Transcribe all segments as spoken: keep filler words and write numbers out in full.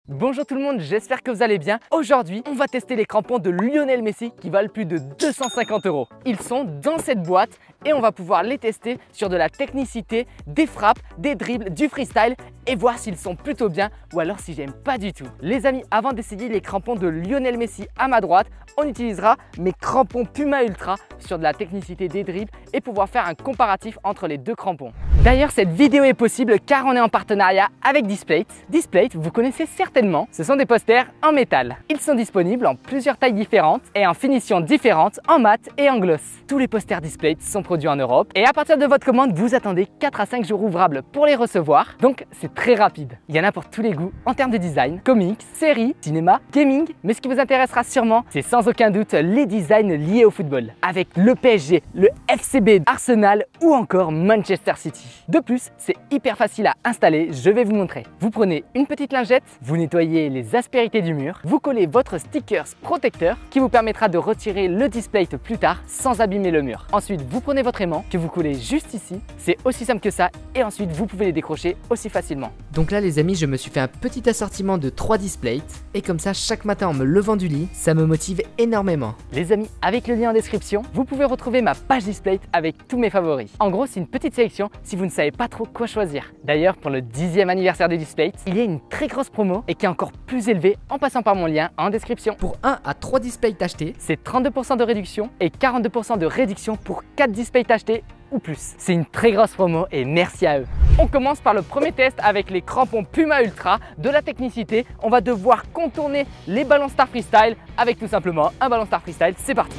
Bonjour tout le monde, j'espère que vous allez bien. Aujourd'hui, on va tester les crampons de Lionel Messi qui valent plus de deux cent cinquante euros. Ils sont dans cette boîte et on va pouvoir les tester sur de la technicité, des frappes, des dribbles, du freestyle et voir s'ils sont plutôt bien ou alors si j'aime pas du tout. Les amis, avant d'essayer les crampons de Lionel Messi à ma droite, on utilisera mes crampons Puma Ultra sur de la technicité des dribbles et pouvoir faire un comparatif entre les deux crampons. D'ailleurs, cette vidéo est possible car on est en partenariat avec Displate. Displate, vous connaissez certainement, ce sont des posters en métal. Ils sont disponibles en plusieurs tailles différentes et en finitions différentes en mat et en gloss. Tous les posters Displate sont produits en Europe et à partir de votre commande, vous attendez quatre à cinq jours ouvrables pour les recevoir. Donc, c'est très rapide. Il y en a pour tous les goûts en termes de design, comics, séries, cinéma, gaming. Mais ce qui vous intéressera sûrement, c'est sans aucun doute les designs liés au football. Avec le P S G, le F C B, Arsenal ou encore Manchester City. De plus, c'est hyper facile à installer, je vais vous montrer. Vous prenez une petite lingette, vous nettoyez les aspérités du mur, vous collez votre stickers protecteur qui vous permettra de retirer le Displate plus tard sans abîmer le mur. Ensuite, vous prenez votre aimant que vous collez juste ici, c'est aussi simple que ça et ensuite vous pouvez les décrocher aussi facilement. Donc là les amis, je me suis fait un petit assortiment de trois Displates et comme ça chaque matin en me levant du lit, ça me motive énormément. Les amis, avec le lien en description, vous pouvez retrouver ma page Displate avec tous mes favoris. En gros, c'est une petite sélection si vous ne savez pas trop quoi choisir. D'ailleurs, pour le dixième anniversaire de Displate, il y a une très grosse promo et qui est encore plus élevée en passant par mon lien en description. Pour un à trois Displates achetés, c'est trente-deux pour cent de réduction et quarante-deux pour cent de réduction pour quatre Displates achetés ou plus. C'est une très grosse promo et merci à eux. On commence par le premier test avec les crampons Puma Ultra. De la technicité, on va devoir contourner les ballons Star Freestyle avec tout simplement un ballon Star Freestyle. C'est parti.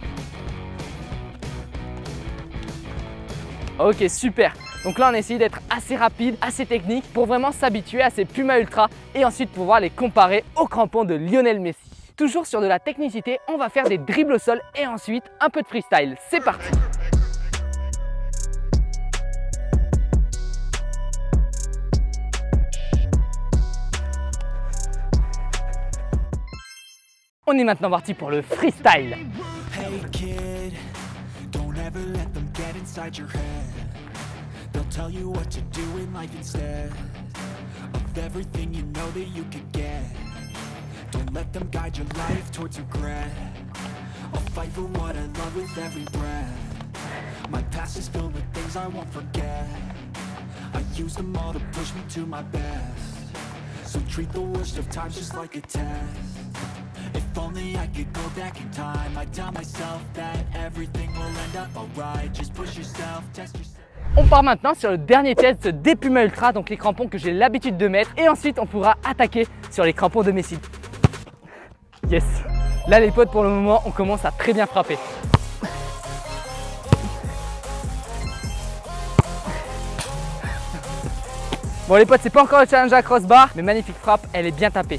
Ok, super. Donc là, on a essayé d'être assez rapide, assez technique pour vraiment s'habituer à ces Puma Ultra et ensuite pouvoir les comparer aux crampons de Lionel Messi. Toujours sur de la technicité, on va faire des dribbles au sol et ensuite un peu de freestyle. C'est parti. On est maintenant parti pour le freestyle. Hey kid, don't ever let them get inside your head. They'll tell you what to do in life instead of everything you know that you could get. Don't let them guide your life towards regret. I'll fight for what I love with every breath. My past is filled with things I won't forget. I use them all to push me to my best. So treat the worst of times just like a test. If only I could go back in time, I'd tell myself that everything will end up alright. Just push yourself, test yourself. On part maintenant sur le dernier test des Puma Ultra, donc les crampons que j'ai l'habitude de mettre. Et ensuite, on pourra attaquer sur les crampons de Messi. Yes! Là, les potes, pour le moment, on commence à très bien frapper. Bon, les potes, c'est pas encore le challenge à crossbar, mais magnifique frappe, elle est bien tapée.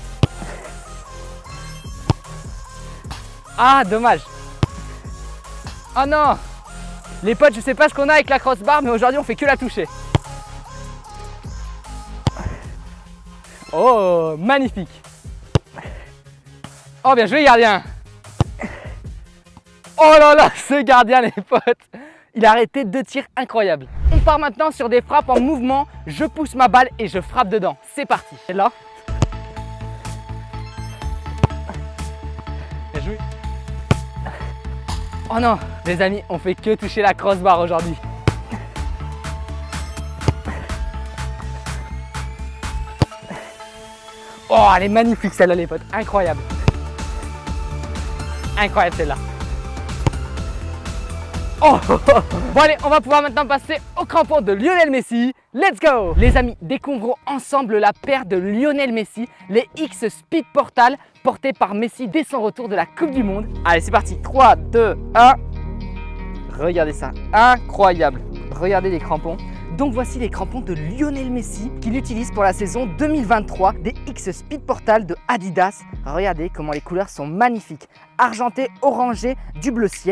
Ah, dommage. Oh non. Les potes, je sais pas ce qu'on a avec la crossbar, mais aujourd'hui on fait que la toucher. Oh, magnifique. Oh, bien joué, gardien. Oh là là, ce gardien, les potes, il a arrêté deux tirs incroyables. On part maintenant sur des frappes en mouvement. Je pousse ma balle et je frappe dedans. C'est parti. Et là. Bien joué. Oh non, les amis, on fait que toucher la crossbar aujourd'hui. Oh, elle est magnifique celle-là, les potes. Incroyable. Incroyable celle-là. Oh. Bon allez, on va pouvoir maintenant passer au crampon de Lionel Messi. Let's go! Les amis, découvrons ensemble la paire de Lionel Messi, les X Speed Portal, portés par Messi dès son retour de la Coupe du Monde. Allez, c'est parti. trois, deux, un. Regardez ça. Incroyable. Regardez les crampons. Donc voici les crampons de Lionel Messi qu'il utilise pour la saison deux mille vingt-trois des X Speed Portal de Adidas. Regardez comment les couleurs sont magnifiques. Argenté, orangé, du bleu ciel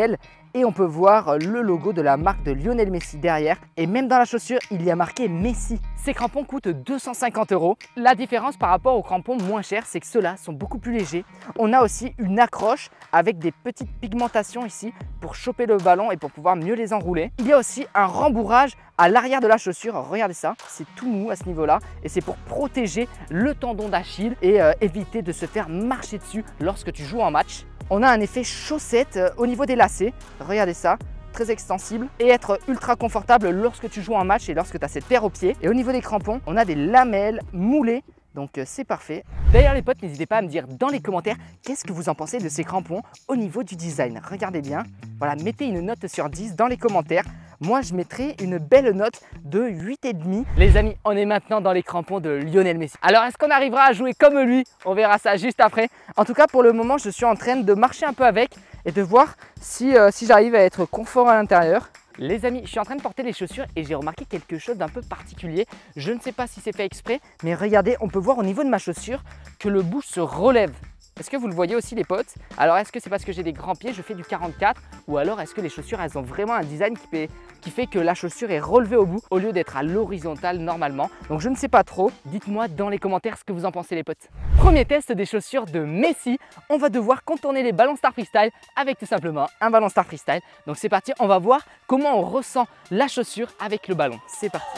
et on peut voir le logo de la marque de Lionel Messi derrière. Et même dans la chaussure, il y a marqué Messi. Ces crampons coûtent deux cent cinquante euros. La différence par rapport aux crampons moins chers, c'est que ceux-là sont beaucoup plus légers. On a aussi une accroche avec des petites pigmentations ici pour choper le ballon et pour pouvoir mieux les enrouler. Il y a aussi un rembourrage à l'arrière de la chaussure. Regardez ça, c'est tout mou à ce niveau-là et c'est pour protéger le tendon d'Achille et euh, éviter de se faire marcher dessus lorsque tu joues en match. On a un effet chaussette euh, au niveau des lacets. Regardez ça. Très extensible et être ultra confortable lorsque tu joues en match et lorsque tu as cette paire au pied. Et au niveau des crampons, on a des lamelles moulées, donc euh, c'est parfait. D'ailleurs les potes, n'hésitez pas à me dire dans les commentaires qu'est-ce que vous en pensez de ces crampons au niveau du design. Regardez bien, voilà, mettez une note sur dix dans les commentaires. Moi, je mettrai une belle note de huit virgule cinq. Les amis, on est maintenant dans les crampons de Lionel Messi. Alors, est-ce qu'on arrivera à jouer comme lui? On verra ça juste après. En tout cas, pour le moment, je suis en train de marcher un peu avec et de voir si, euh, si j'arrive à être confort à l'intérieur. Les amis, je suis en train de porter les chaussures et j'ai remarqué quelque chose d'un peu particulier. Je ne sais pas si c'est fait exprès, mais regardez, on peut voir au niveau de ma chaussure que le bout se relève. Est-ce que vous le voyez aussi les potes? Alors est-ce que c'est parce que j'ai des grands pieds, je fais du quarante-quatre, ou alors est-ce que les chaussures elles ont vraiment un design qui fait, qui fait que la chaussure est relevée au bout au lieu d'être à l'horizontale normalement? Donc je ne sais pas trop, dites-moi dans les commentaires ce que vous en pensez les potes. Premier test des chaussures de Messi, on va devoir contourner les ballons Star Freestyle avec tout simplement un ballon Star Freestyle. Donc c'est parti, on va voir comment on ressent la chaussure avec le ballon. C'est parti.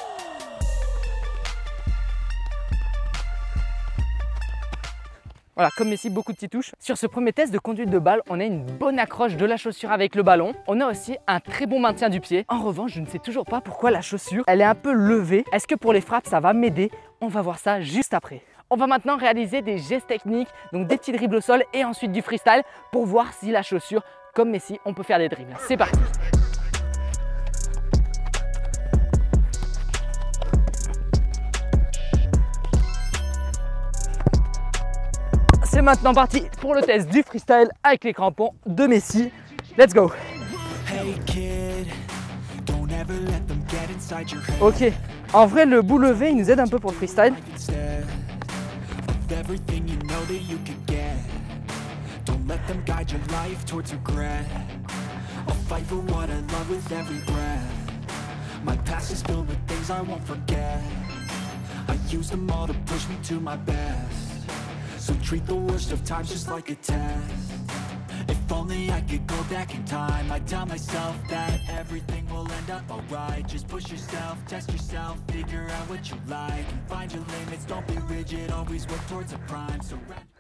Voilà, comme Messi, beaucoup de petites touches. Sur ce premier test de conduite de balle, on a une bonne accroche de la chaussure avec le ballon. On a aussi un très bon maintien du pied. En revanche, je ne sais toujours pas pourquoi la chaussure, elle est un peu levée. Est-ce que pour les frappes, ça va m'aider? On va voir ça juste après. On va maintenant réaliser des gestes techniques, donc des petits dribbles au sol et ensuite du freestyle pour voir si la chaussure, comme Messi, on peut faire des dribbles. C'est parti. C'est maintenant parti pour le test du freestyle avec les crampons de Messi. Let's go. Ok, en vrai le bout levé il nous aide un peu pour le freestyle. So treat the worst of times just like a test. If only I could go back in time, I'd tell myself that everything will end up alright. Just push yourself, test yourself, figure out what you like, and find your limits, don't be rigid, always work towards a prime. So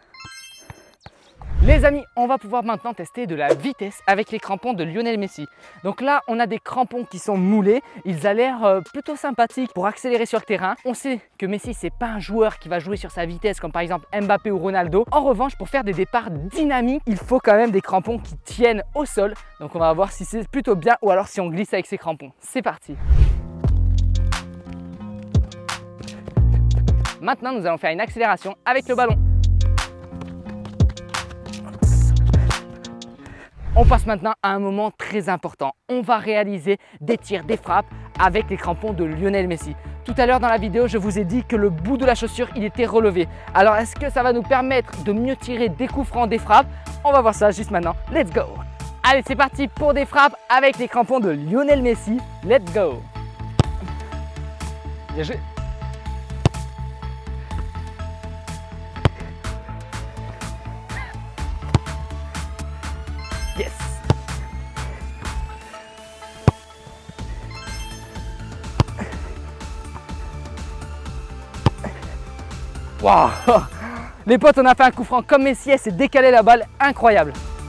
les amis, on va pouvoir maintenant tester de la vitesse avec les crampons de Lionel Messi. Donc là, on a des crampons qui sont moulés. Ils ont l'air euh, plutôt sympathiques pour accélérer sur le terrain. On sait que Messi, c'est pas un joueur qui va jouer sur sa vitesse comme par exemple Mbappé ou Ronaldo. En revanche, pour faire des départs dynamiques, il faut quand même des crampons qui tiennent au sol. Donc on va voir si c'est plutôt bien ou alors si on glisse avec ces crampons. C'est parti. Maintenant, nous allons faire une accélération avec le ballon. On passe maintenant à un moment très important. On va réaliser des tirs, des frappes avec les crampons de Lionel Messi. Tout à l'heure dans la vidéo, je vous ai dit que le bout de la chaussure, il était relevé. Alors, est-ce que ça va nous permettre de mieux tirer des coups francs, des frappes? On va voir ça juste maintenant. Let's go! Allez, c'est parti pour des frappes avec les crampons de Lionel Messi. Let's go! Bien joué! Yes! Waouh! Les potes, on a fait un coup franc comme Messi, elle s'est décalé la balle, incroyable!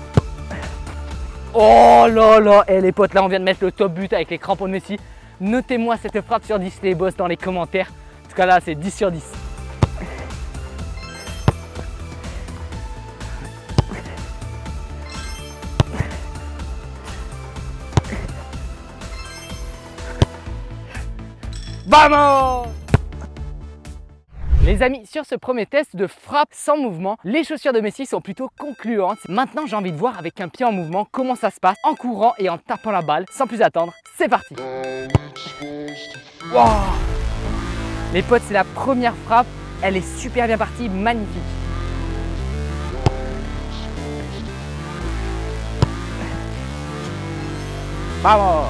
Oh là là! Et les potes, là on vient de mettre le top but avec les crampons de Messi. Notez-moi cette frappe sur dix les boss dans les commentaires. En tout cas là, c'est dix sur dix. Vamos! Les amis, sur ce premier test de frappe sans mouvement, les chaussures de Messi sont plutôt concluantes. Maintenant, j'ai envie de voir avec un pied en mouvement comment ça se passe en courant et en tapant la balle. Sans plus attendre, c'est parti! Wow! Les potes, c'est la première frappe. Elle est super bien partie, magnifique. Vamos!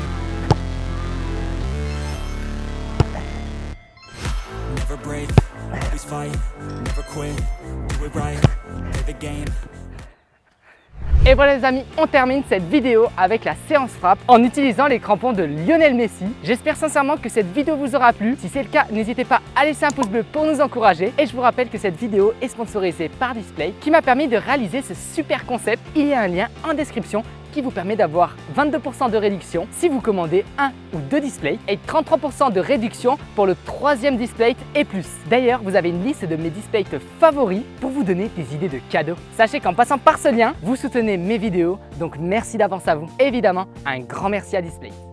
Never break, always fight, never quit, do it right, play the game. Et voilà les amis, on termine cette vidéo avec la séance frappe en utilisant les crampons de Lionel Messi. J'espère sincèrement que cette vidéo vous aura plu. Si c'est le cas, n'hésitez pas à laisser un pouce bleu pour nous encourager. Et je vous rappelle que cette vidéo est sponsorisée par Display qui m'a permis de réaliser ce super concept. Il y a un lien en description qui vous permet d'avoir vingt-deux pour cent de réduction si vous commandez un ou deux displays et trente-trois pour cent de réduction pour le troisième display et plus. D'ailleurs, vous avez une liste de mes displays favoris pour vous donner des idées de cadeaux. Sachez qu'en passant par ce lien, vous soutenez mes vidéos, donc merci d'avance à vous. Évidemment, un grand merci à Display.